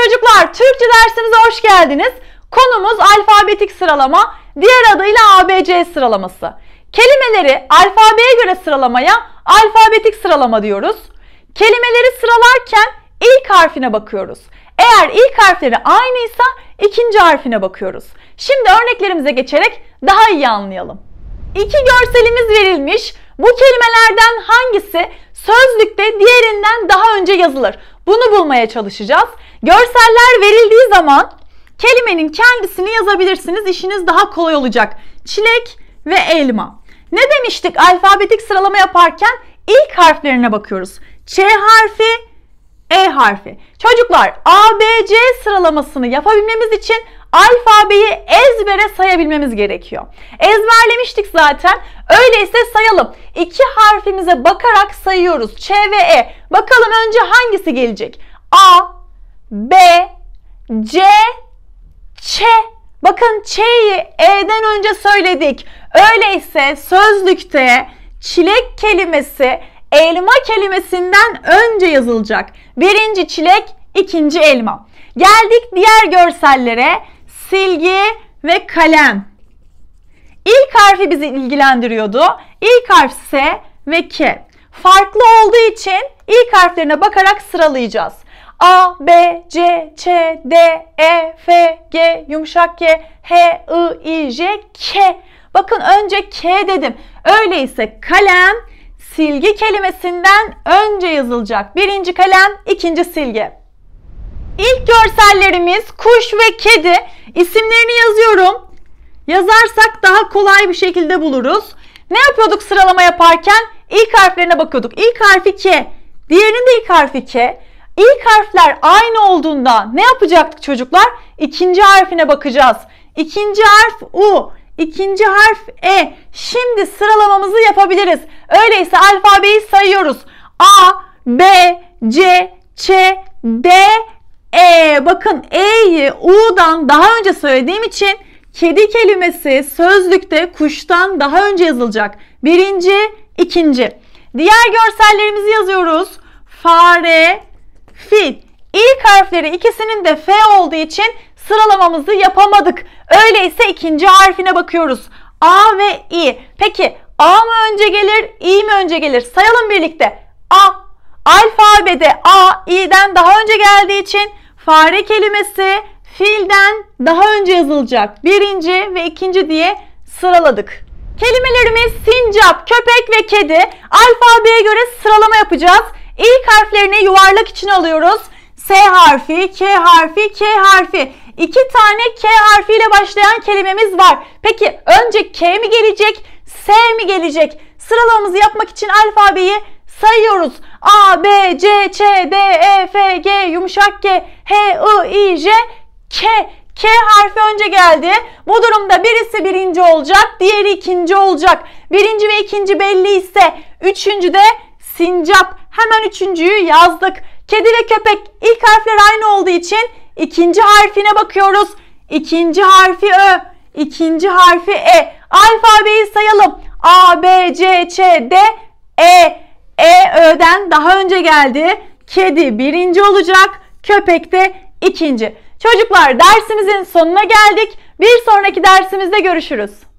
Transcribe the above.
Çocuklar, Türkçe dersimize hoş geldiniz. Konumuz alfabetik sıralama, diğer adıyla ABC sıralaması. Kelimeleri alfabeye göre sıralamaya alfabetik sıralama diyoruz. Kelimeleri sıralarken ilk harfine bakıyoruz. Eğer ilk harfleri aynıysa ikinci harfine bakıyoruz. Şimdi örneklerimize geçerek daha iyi anlayalım. İki görselimiz verilmiş. Bu kelimelerden hangisi sözlükte diğerinden daha önce yazılır? Bunu bulmaya çalışacağız. Görseller verildiği zaman kelimenin kendisini yazabilirsiniz. İşiniz daha kolay olacak. Çilek ve elma. Ne demiştik alfabetik sıralama yaparken? İlk harflerine bakıyoruz. Ç harfi, E harfi. Çocuklar, ABC sıralamasını yapabilmemiz için alfabeyi ezbere sayabilmemiz gerekiyor. Ezberlemiştik zaten. Öyleyse sayalım. İki harfimize bakarak sayıyoruz. Ç ve E. Bakalım önce hangisi gelecek? A, B, C, Ç. Bakın Ç'yi E'den önce söyledik. Öyleyse sözlükte çilek kelimesi elma kelimesinden önce yazılacak. Birinci çilek, ikinci elma. Geldik diğer görsellere. Silgi ve kalem. İlk harfi bizi ilgilendiriyordu. İlk harf S ve K. Farklı olduğu için ilk harflerine bakarak sıralayacağız. A, B, C, Ç, D, E, F, G, yumuşak G, H, I, I, J, K. Bakın önce K dedim. Öyleyse kalem silgi kelimesinden önce yazılacak. Birinci kalem, ikinci silgi. İlk görsellerimiz kuş ve kedi. İsimlerini yazıyorum. Yazarsak daha kolay bir şekilde buluruz. Ne yapıyorduk sıralama yaparken? İlk harflerine bakıyorduk. İlk harfi K. Diğerinin de ilk harfi K. İlk harfler aynı olduğunda ne yapacaktık çocuklar? İkinci harfine bakacağız. İkinci harf U. İkinci harf E. Şimdi sıralamamızı yapabiliriz. Öyleyse alfabeyi sayıyoruz. A, B, C, Ç, D, E. Bakın E'yi U'dan daha önce söylediğim için kedi kelimesi sözlükte kuştan daha önce yazılacak. Birinci, ikinci. Diğer görsellerimizi yazıyoruz. Fare, fil. İlk harfleri ikisinin de F olduğu için sıralamamızı yapamadık. Öyleyse ikinci harfine bakıyoruz. A ve İ. Peki A mı önce gelir, İ mi önce gelir? Sayalım birlikte. A. Alfabede A, İ'den daha önce geldiği için fare kelimesi filden daha önce yazılacak. Birinci ve ikinci diye sıraladık. Kelimelerimiz sincap, köpek ve kedi. Alfabeye göre sıralama yapacağız. İlk harflerini yuvarlak içine alıyoruz. S harfi, K harfi, K harfi. İki tane K harfiyle başlayan kelimemiz var. Peki önce K mi gelecek, S mi gelecek? Sıralamamızı yapmak için alfabeyi sayıyoruz. A, B, C, Ç, D, E, F, G, yumuşak G, H, I, I, J, K. K harfi önce geldi. Bu durumda birisi birinci olacak, diğeri ikinci olacak. Birinci ve ikinci belli ise üçüncü de sincap. Hemen üçüncüyü yazdık. Kedi ve köpek ilk harfler aynı olduğu için ikinci harfine bakıyoruz. İkinci harfi Ö, ikinci harfi E. Alfabeyi sayalım. A, B, C, Ç, D, E. E, Ö'den daha önce geldi. Kedi birinci olacak, köpek de ikinci. Çocuklar, dersimizin sonuna geldik. Bir sonraki dersimizde görüşürüz.